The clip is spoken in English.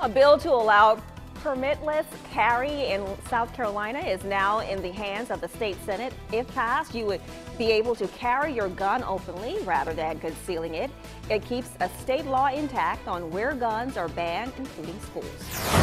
A bill to allow permitless carry in South Carolina is now in the hands of the state Senate. If passed, you would be able to carry your gun openly rather than concealing it. It keeps a state law intact on where guns are banned, including schools.